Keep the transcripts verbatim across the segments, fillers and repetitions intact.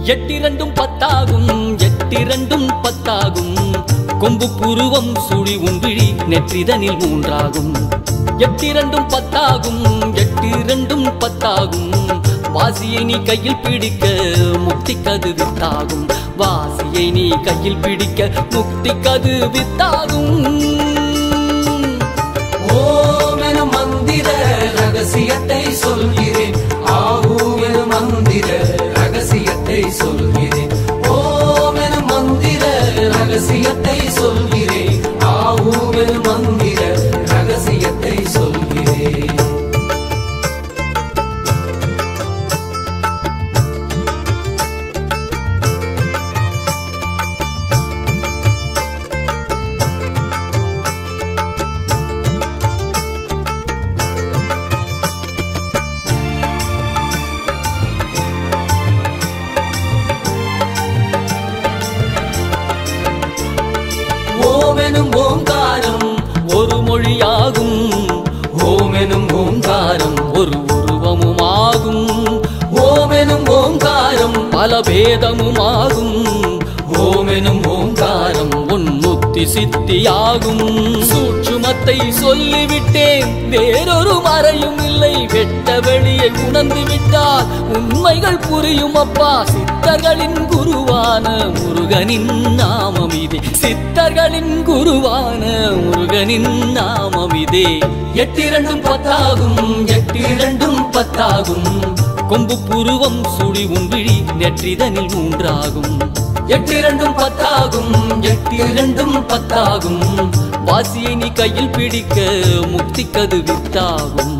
எட்டிரண்டும் பத்தாகும் எட்டிரண்டும் பத்தாகும் கொம்பு புருவம் சுழி உன்விழி நெற்றிதனில் மூன்றாகும் எட்டிரண்டும் பத்தாகும் எட்டிரண்டும் பத்தாகும் வாசியை நீ கையில் பிடிக்க முக்தி கது வித்தாகும் வாசியை நீ கையில் பிடிக்க முக்தி கது வித்தாகும் ஓம் என மந்திர ரகசியத்தை சொல்கிறேன் ஆகும் என மந்திர ரகசியத்தை சொல்கிறேன் ஓம் என மந்திர ரகசியத்தை சொல்கிறேன் ஆகும் என மந்திர ரகசியத்தை சொல்கிறேன் ஓமெனும் ஓங்காரம் ஒரு மொழியாகும் ஓமெனும் ஓங்காரம் ஒரு உருவமுமாகும் ஓமெனும் ஓங்காரம் பல பேதமுமாகும் ஓமெனும் ஓங்காரம் உன்முத்தி சித்தியாகும் சூட்சுமத்தை சொல்லிவிட்டேன் வேறொரு மறையும் இல்லை வெட்ட வெளியை உணர்ந்து விட்டால் உண்மைகள் புரியும் அப்பா சித்தர்களின் குருவான முருகனின் நாமம் இதே சித்தர்களின் குருவான முருகனின் நாமம் இதே எட்டிரண்டும் பத்தாகும் எட்டிரண்டும் பத்தாகும் கொம்பு புருவம் சுழி உன்விழி நெற்றிதனில் மூன்றாகும் எட்டிரண்டும் பத்தாகும் எட்டிரண்டும் பத்தாகும் வாசியை நீ கையில் பிடிக்க முக்தி கது வித்தாகும்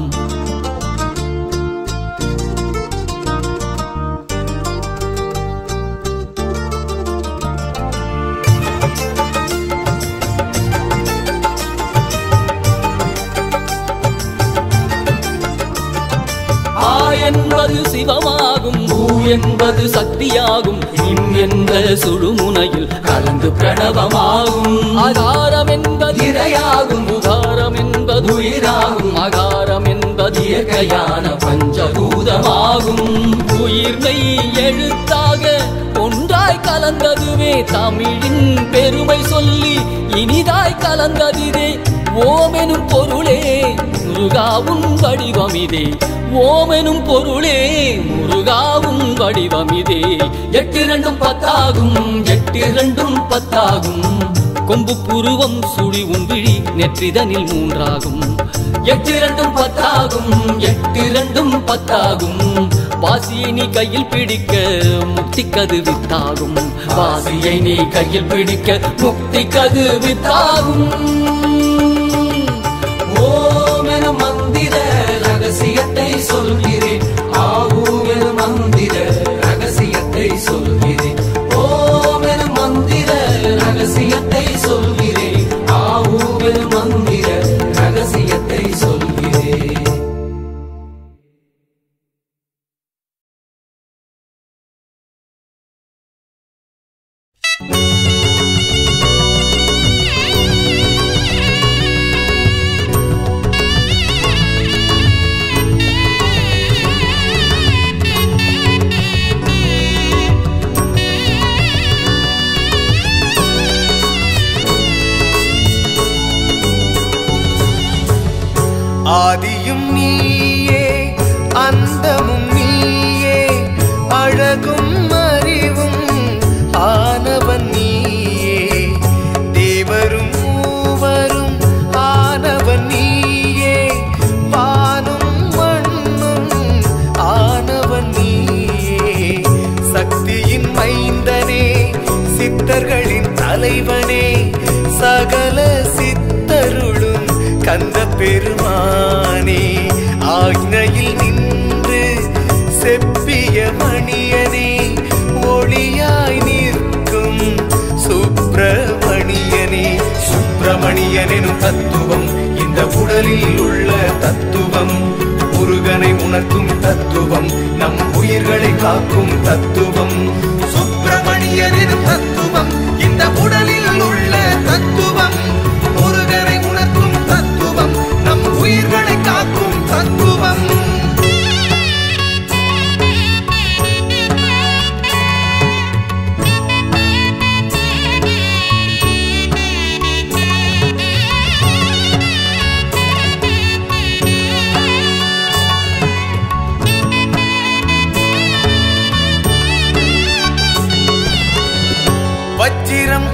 ஆ என்பது சிவமாகும் ஊ என்பது சக்தியாகும் இம் என்ற சுழுமுனையில் கலந்து பிரணவமாகும் ஆகாரம் என்பது இறையாகும் உகாரம் என்பது உயிராகும் அகாரம் என்பது இயற்கையான பஞ்சபூதமாகும் உயிர்மை எழுத்தாக ஒன்றாய் கலந்ததுவே தமிழின் பெருமை சொல்லி இனிதாய் கலந்ததிதே ஓமெனும் பொருளே முருகாவும் வடிவமிதே ஓமெனும் பொருளே முருகாவும் வடிவமிதே எட்டிரண்டும் பத்தாகும் எட்டிரண்டும் பத்தாகும் கொம்பு புருவம் சுழி உன்விழி நெற்றிதனில் மூன்றாகும் எட்டிரண்டும் பத்தாகும் எட்டிரண்டும் பத்தாகும் வாசியை நீ கையில் பிடிக்க முக்தி கது வித்தாகும் வாசியை நீ கையில் பிடிக்க முக்தி கது வித்தாகும் ஓம் என மந்திர ரகசியத்தை சொல்கிறேன் ஆகும் என மந்திர ரகசியத்தை சொல்கிறேன் ஓம் என மந்திர ரகசியத்தை சொல்கிறேன் ஆகும் என மந்திர ரகசியத்தை சொல்கிறேன் ஆதியும் நீயே அந்தமும் நீயே அழகும் அறிவும் ஆனவன் நீயே தேவரும் மூவரும் ஆனவன் நீயே வானும் மண்ணும் ஆனவன் நீயே சக்தியின் மைந்தனே சித்தர்களின் தலைவனே சகல சித்தருளும் கந்த பெருமானே ஆக்ஞையில் நின்று செப்பிய மணியனே ஒளியாய் நிற்கும் சுப்பிரமணியனே சுப்பிரமணியனும் தத்துவம் இந்த உடலில் உள்ள தத்துவம் முருகனை உணர்த்தும் தத்துவம் நம் உயிர்களை காக்கும் தத்துவம் சுப்பிரமணியனும் தத்துவம் இந்த உடலில் உள்ள தத்துவம் முருகனை உணர்த்தும் தத்துவம் நம் உயிர்களை காக்கும் தத்துவம்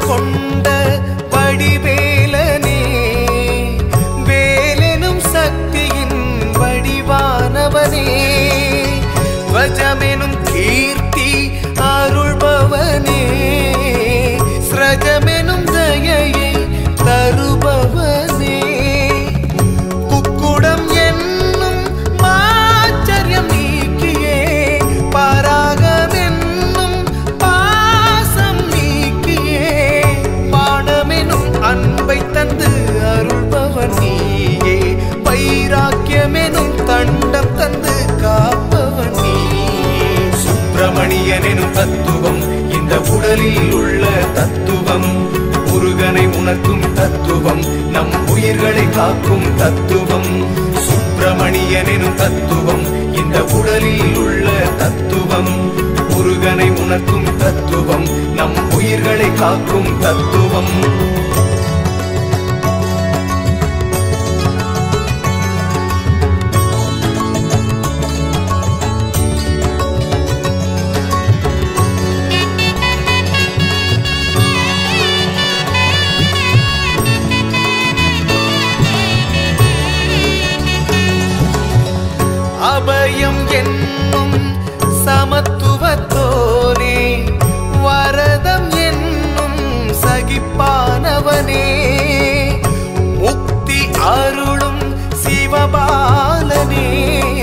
கொண்ட வடிவேலனே, வேலெனும் சக்தியின் வடிவானவனே, வஜமெனும் கீர்த்தி அருள்பவனே, ஸ்ரஜமெனும் தயையை தருபவனே, குக்குடம் என்னும் மாச்சரியம் நீக்கியே, பராகமென்னும் பாசம் நீக்கியே, பாடமெனும் அன்பை தந்து அருள்பவன் நீயே, வைராக்கியமெனும் தண்டம் தந்து காப்பவன் நீயே. சுப்பிரமணியனெனும் தத்துவம் இந்த உடலில் உள்ள தத்துவம், முருகனை உணர்த்தும் தத்துவம், நம் உயிர்களை காக்கும் தத்துவம். சுப்பிரமணியனெனும் தத்துவம் இந்த உடலில் உள்ள தத்துவம், முருகனை உணர்த்தும் தத்துவம், நம் உயிர்களை காக்கும் தத்துவம். அபயம் என்னும் சமத்துவத்தோனே, வரதம் என்னும் சகிப்பானவனே, முக்தி அருளும் சிவபாலனே,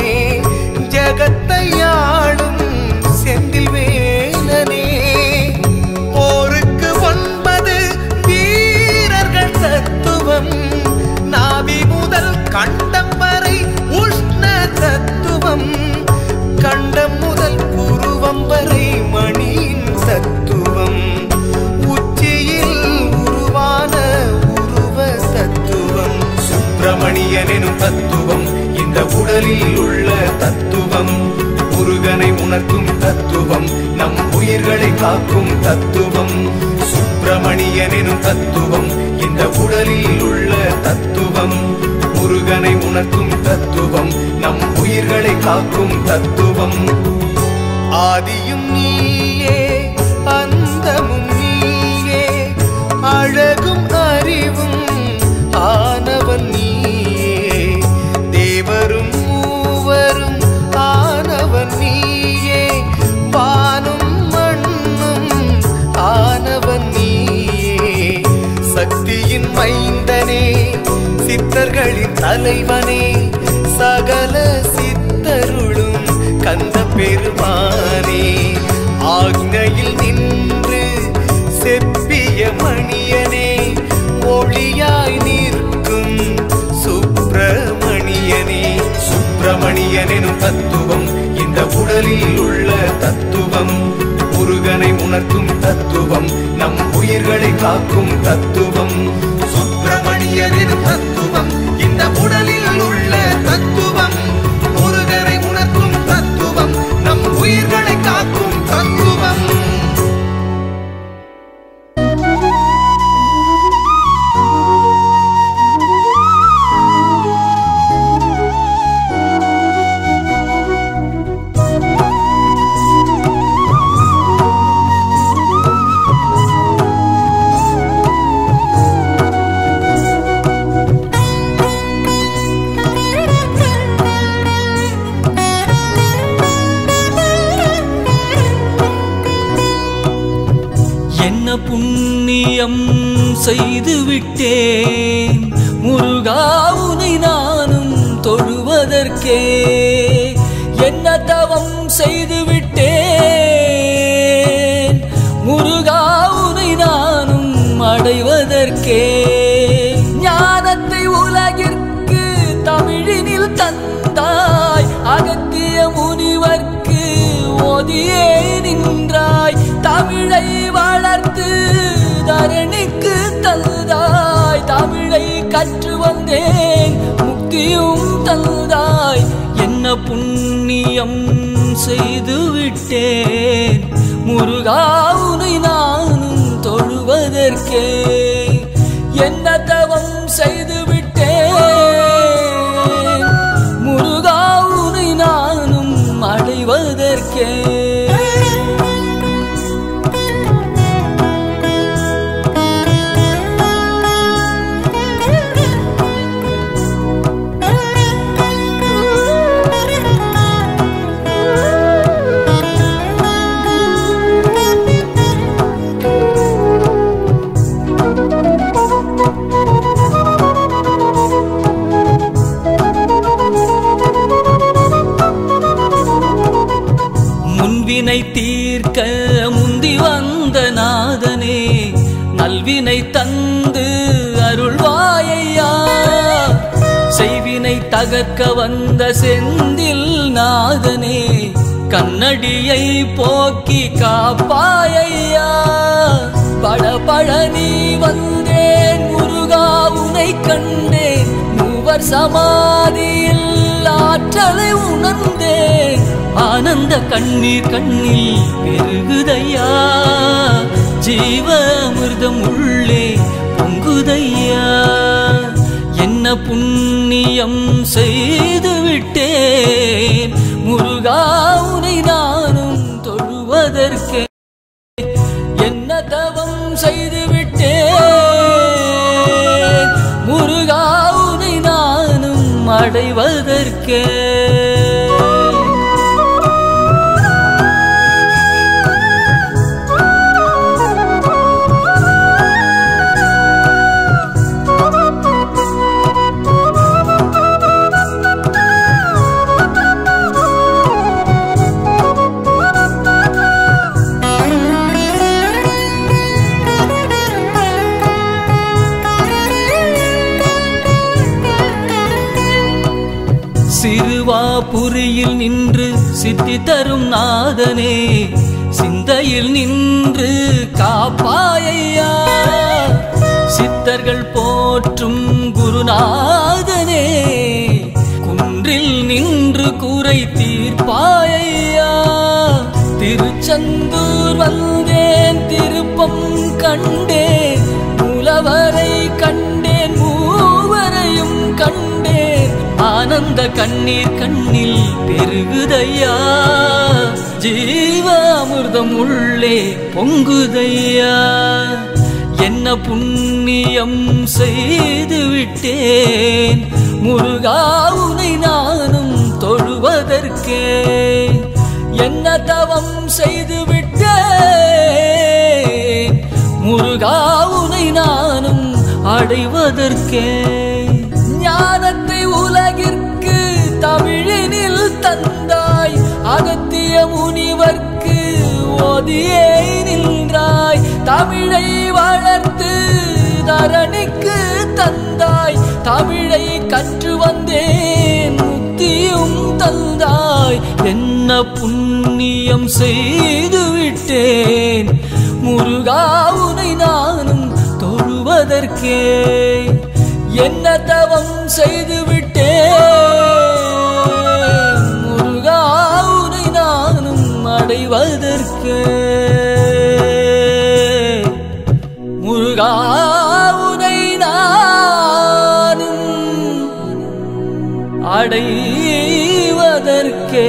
ஜகத்தையாளும் செந்தில் வேலனே, போருக்கு ஒன்பது வீரர்கள் தத்துவம், நாவி முதல் கண்டம் வரை உஷ்ண தத்துவம், கண்டம் முதல் புருவம் வரை மணியின் தத்துவம், உச்சியில் உருவான உருவ தத்துவம். சுப்பிரமணியனெனும் தத்துவம் இந்த உடலில் உள்ள தத்துவம், முருகனை உணர்த்தும் தத்துவம், நம் உயிர்களை காக்கும் தத்துவம். சுப்பிரமணியனெனும் தத்துவம் இந்த உடலில் உள்ள தத்துவம், முருகனை உணர்த்தும் தத்துவம், நம் உயிர்களை காக்கும் தத்துவம். ஆதியும் நீயே அந்தமும் நீயே, அழகும் அறிவும் ஆனவன் நீயே, தேவரும் மூவரும் ஆனவன் நீயே, வானும் மண்ணும் ஆனவன் நீயே, சக்தியின் மைந்தனே, சித்தர்களின் தலைவனே, சகல சித்தருளும் கந்த பெருமானே, ஆக்ஞையில் நின்று செப்பிய மணியனே, ஒளியாய் நிற்கும் சுப்பிரமணியனே. சுப்பிரமணியனெனும் தத்துவம் இந்த உடலில் உள்ள தத்துவம், முருகனை உணர்த்தும் தத்துவம், நம் உயிர்களை காக்கும் தத்துவம். சுப்பிரமணியனெனும் தத்துவம் இந்த உடலில் உள்ள தத்துவம், முருகனை உணர்த்தும் தத்துவம், நம் உயிர்களை காக்கும் தத்துவம். புண்ணியம் செய்து விட்டேன் முருகா, உனை நானும் தொழுவதற்கே, என்ன தவம் செய்து விட்டேன் முருகா, உனை நானும் அடைவதற்கே, ஞானத்தை உலகிற்கு தமிழினில் தந்தாய், அகத்திய முனிவர்க்கு ஓதியே நின்றாய், தமிழை வளர்த்து தரணிக்கு தந்தாய், தமிழை கற்று வந்தேன் முக்தியும் தந்தாய், என்ன புண்ணியம் செய்து விட்டேன் முருகா, உனை நானும் தொழுவதற்கே, என்ன தவம் செய்து விட்டேன் முருகா, உனை நானும் அடைவதற்கே. முன்வினை தீர்க்க முந்தி வந்த நாதனே நல்வினை தந்து அருள்வாயையா செய்வினை தகர்க்க வந்த செந்தில் நாதனே கண்ணடியை போக்கி காப்பாயையா பட பழனி வந்தேன் முருகா உனை கண்டேன் மூவர் சமாதியில் ஆற்றலை உணர்ந்தேன் ஆனந்த கண்ணீர் கண்ணில் பெருகுதையா ஜீவ அமிர்தம் உள்ளே பொங்குதையா என்ன புண்ணியம் செய்து விட்டேன் முருகா உனை நானும் தொழுவதற்கே என்ன தவம் செய்து விட்டேன் முருகா உனை நானும் அடைவதற்கே சிறுவாபுரியில் நின்று சித்தி தரும் நாதனே சிந்தையில் நின்று காப்பாயையா சித்தர்கள் போற்றும் குருநாதனே குன்றில் நின்று கூரை தீர்ப்பாயையா திருச்செந்தூர் வந்தேன் திருப்பம் கண்டேன் மூலவரை கண்டேன் மூவரையும் கண்டேன் ஆனந்த கண்ணீர் கண்ணில் பெருகுதையா ஜீவ அமிர்தம் உள்ளே பொங்குதையா என்ன புண்ணியம் செய்து விட்டேன் முருகா உனை நானும் தொழுவதற்கே என்ன தவம் செய்து விட்டேன் முருகா உனை நானும் அடைவதற்கே ஞானத்தை உலகிற்கு தமிழினில் தந்தாய் அகத்திய முனிவர்க்கு ஓதியே நின்றாய் தமிழை வளர்த்து தரணிக்கு தந்தாய் தமிழை கற்று வந்தேன் முக்தியும் தந்தாய் என்ன புண்ணியம் செய்து விட்டேன் முருகா உனை நானும் தொழுவதற்கே என்ன தவம் செய்து விட்டேன் முருகா உனை நானும் அடைவதற்கே முருகா உனை நானும் அடைவதற்கே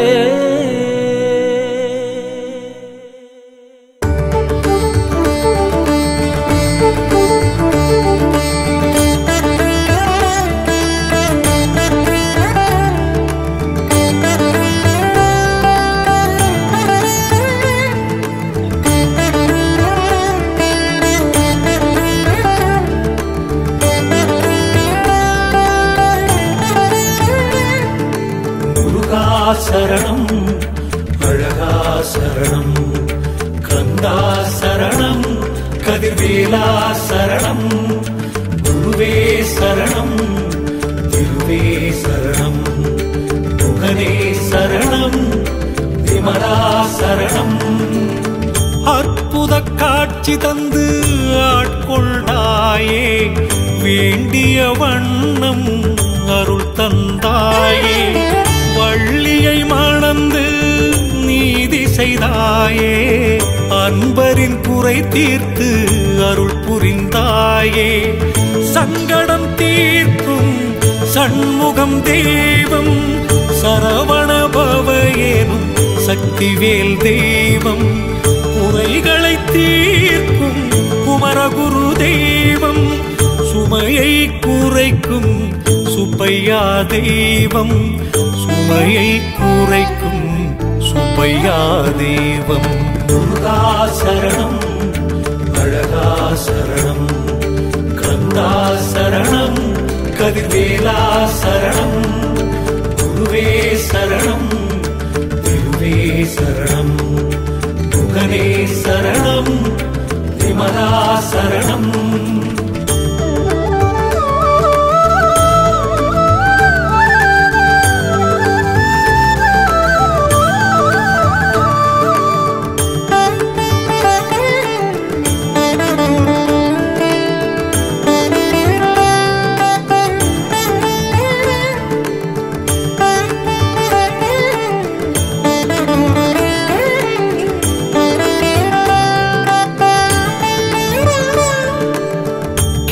சரணம் அழகா சரணம் கந்தா சரணம் கதிர்வேலா சரணம் குருவே சரணம் திருவே சரணம் முகனே சரணம் விமலா சரணம் அற்புத காட்சி தந்து ஆட்கொண்டாயே வேண்டிய வண்ணம் அருள் தந்தாயே வள்ளியை மணந்து நீதி செய்தாயே அன்பரின் குறை தீர்த்து அருள் புரிந்தாயே சங்கடம் தீர்க்கும் சண்முகம் தெய்வம் சரவண பவயேனும் சக்திவேல் தெய்வம் குறைகளை தீர்க்கும் குமரகுரு தெய்வம் சுமையை குறைக்கும் சுப்பையா தெய்வம் சுமையை குறைக்கும் சுப்பையா தெய்வம் முருகா சரணம் அழகா சரணம் கந்தா சரணம் கதிர்வேலா சரணம் குருவே சரணம் திருவே சரணம்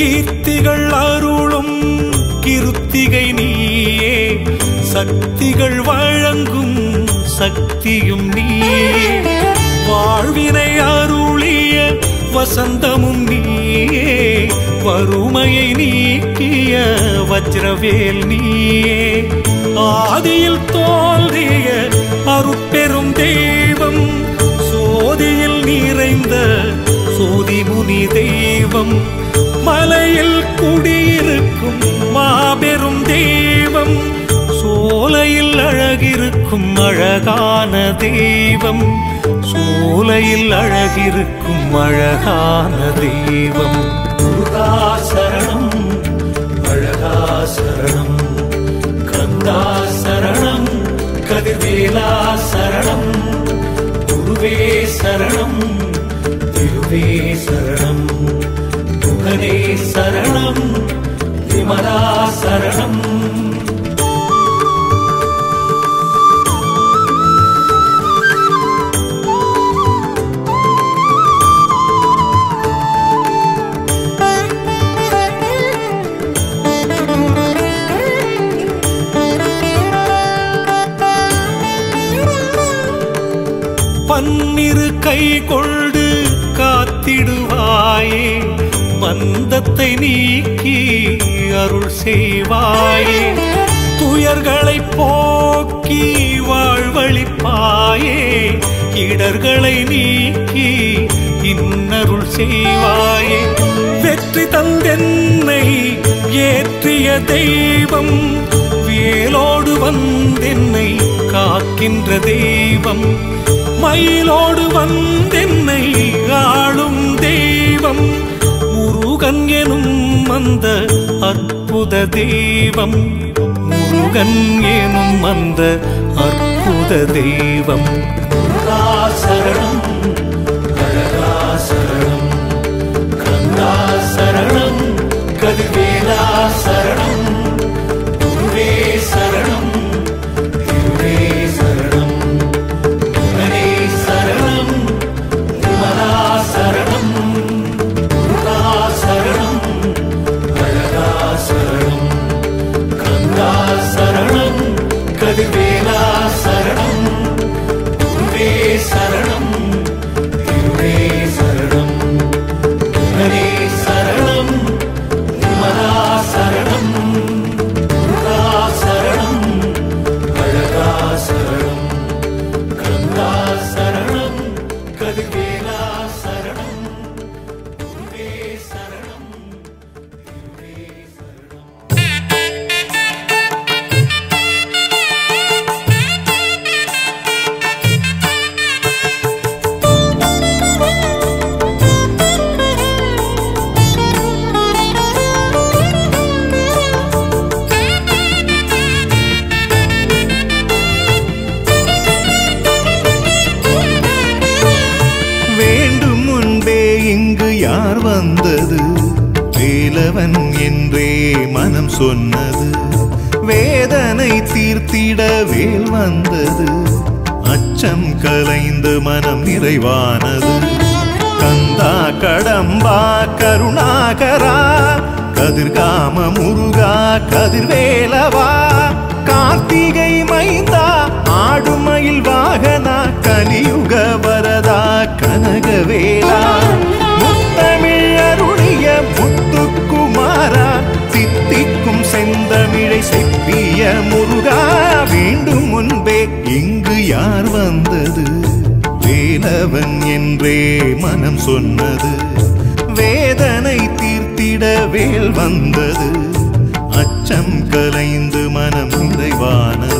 கீர்த்திகள் அருளும் கிருத்திகை நீயே, சக்திகள் வழங்கும் சக்தியும் நீயே, வாழ்வினை அருளிய வசந்தமும் நீயே, வறுமையை நீக்கிய வஜ்ரவேல் நீயே, ஆதியில் தோன்றிய அருட்பெரும் தெய்வம், சோதியில் நிறைந்த சோதிமுனி தெய்வம், மலையில் குடியிருக்கும் மாபெரும் தெய்வம், சோலையில் அழகிருக்கும் அழகான தெய்வம், சோலையில் அழகிருக்கும் அழகான தெய்வம். முருகா சரணம், அழகா சரணம், கந்தா சரணம், கதிர்வேலா சரணம், குருவே சரணம், திருவே சரணம், முகனே சரணம், விமலா சரணம். பன்னிரு கை கொண்டு காத்திடுவாயே, பந்தத்தை நீக்கி அருள் செய்வாயே, துயர்களை போக்கி வாழ்வழிப்பாயே, இடர்களை நீக்கி இன்னருள் செய்வாயே, வெற்றி தந்தென்னை ஏற்றிய தெய்வம், வேலோடு வந்தென்னை காக்கின்ற தெய்வம், மயிலோடு வந்தென்னை ஆளும் தெய்வம், முருகன் எனும் அந்த அற்புத தெய்வம், முருகன் எனும் அந்த அற்புத தெய்வம். முருகா சரணம், அழகா சரணம், கந்தா சரணம், கதிர்வேலா சரணம், குருவே சரணம், திருவே சரணம், முகனே சரணம், விமலா சரணம். முருகா சரணம், அழகா சரணம், கந்தா சரணம், கதிர்வேலா சரணம், குருவே சரணம், திருவே சரணம், முகனே சரணம், விமலா சரணம். முருகா சரணம், அழகா சரணம், கந்தா சரணம், கதிர்வேலா சரணம், குருவே சரணம், திருவே சரணம். வேண்டும் முன்பே இங்கு யார் வந்தது, வேலவன் என்றே மனம் சொன்னது, வேதனை தீர்த்திட வேல் வந்தது, அச்சம் கலைந்து மனம் நிறைவானது. கந்தா கடம்பா கருணாகரா, கதிர்காம முருகா கதிர்வேலவா, கார்த்திகை மைந்தா ஆடுமயில் வாகனா, கலியுக வரதா கனகவேலா, முத்தமிழ் அருளிய முத்துக்குமாரா, தித்திக்கும் செந்தமிழை செப்பிய முருகா, வேண்டும் முன்பே இங்கு யார் வந்தது, வேலவன் என்றே மனம் சொன்னது, வேதனை தீர்த்திட வேல் வந்தது, அச்சம் கலைந்து மனம் நிறைவானது.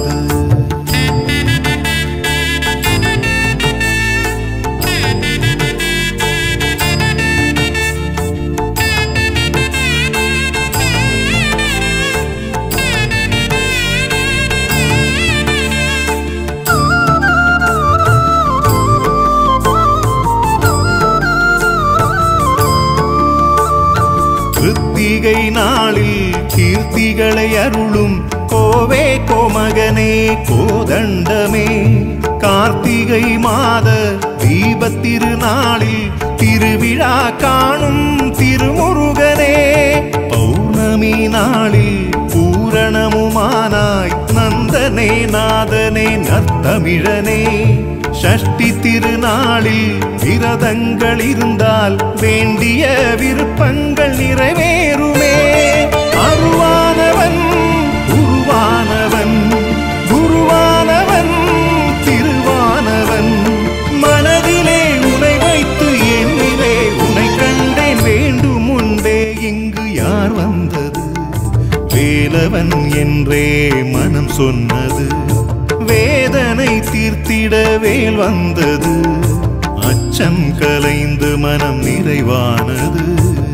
கிருத்திகை நாளில் கீர்த்திகளை அருளும் கோவே கோமகனே கோதண்டமே, கார்த்திகை மாத தீபத் திருநாளில் திருவிழா காணும் திருமுருகனே, நாளில் பூரணமுமானாய் நந்தனே நாதனே நர்த்தமிழனே ஷஷ்டி திருநாளில் விரதங்கள் இருந்தால் வேண்டிய விருப்பங்கள் நிறைவேறுமே அருவானவன் உருவானவன் குருவானவன் திருவானவன் மனதிலே உனை வைத்து என்னிலே உனை கண்டேன் வேண்டும் முன்பே இங்கு யார் வந்தது வேலவன் என்றே மனம் சொன்னது வேதனை தீர்த்திட வேல் வந்தது அச்சம் கலைந்து மனம் நிறைவானது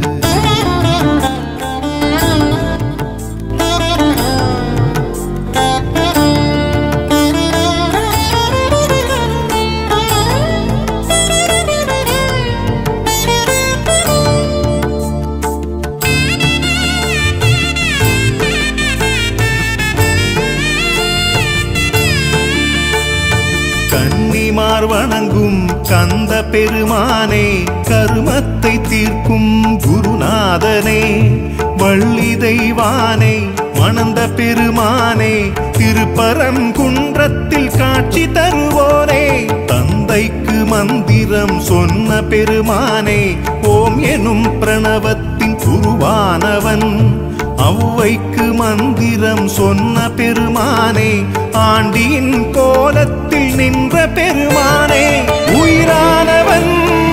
கன்னிமார் வணங்கும் கந்த பெருமானே கருமத்தை தீர்க்கும் குருநாதனே வள்ளி தெய்வானே மணந்த பெருமானே திருப்பரங்குன்றத்தில் காட்சி தருவோனே தந்தைக்கு மந்திரம் சொன்ன பெருமானே ஓம் எனும் பிரணவத்தின் குருவானவன் அவ்வைக்கு மந்திரம் சொன்ன பெருமானே ஆண்டியின் கோலத்தில் நின்ற பெருமானே உயிரானவன்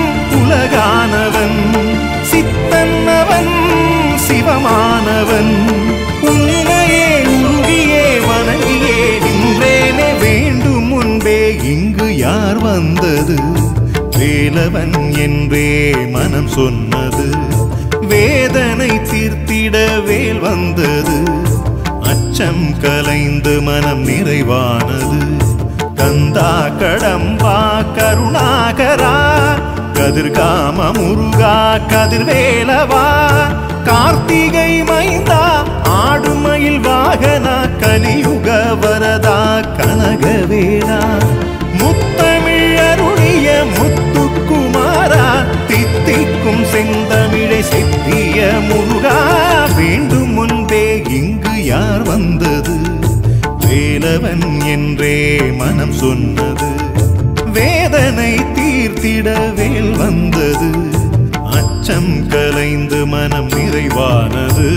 உலகானவன் சித்தன்னவன் சிவமானவன் உன்னையே உருகியே வணங்கியே நின்றேனே வேண்டும் முன்பே இங்கு யார் வந்தது வேலவன் என்றே மனம் சொன்னது வேதனை தீர்த்திட வேல் வந்தது அச்சம் கலைந்து மனம் நிறைவானது கந்தா கடம்பா கருணாகரா கதிர்காம முருகா கதிர்வேலவா கார்த்திகை மைந்தா ஆடுமயில் வாகனா கலியுக வரதா கனகவேலா முத்தமிழ் அருளிய முத்துக்குமாரா தித்திக்கும் செந்தமிழை செப்பிய முருகா வேண்டும் முன்பே இங்கு யார் வந்தது வேலவன் என்றே மனம் சொன்னது வேதனை தீர்த்திட வேல் வந்தது அச்சம் கலைந்து மனம் நிறைவானது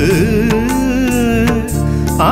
ஆ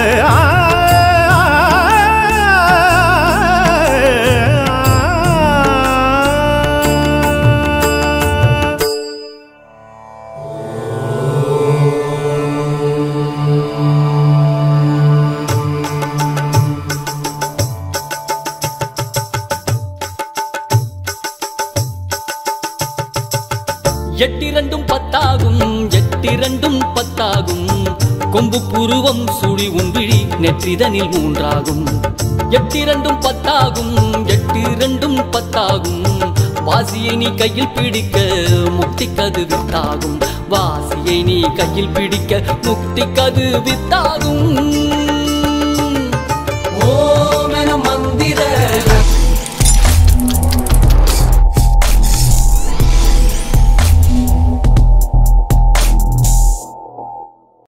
எட்டிரண்டும் பத்தாகும் எட்டிரண்டும் பத்தாகும் கொம்பு புருவம் சுழி உன்விழி நெற்றிதனில் மூன்றாகும் எட்டிரண்டும் பத்தாகும் எட்டிரண்டும் பத்தாகும் வாசியை நீ கையில் பிடிக்க முக்தி கது வித்தாகும் வாசியை நீ கையில் பிடிக்க முக்தி கது வித்தாகும்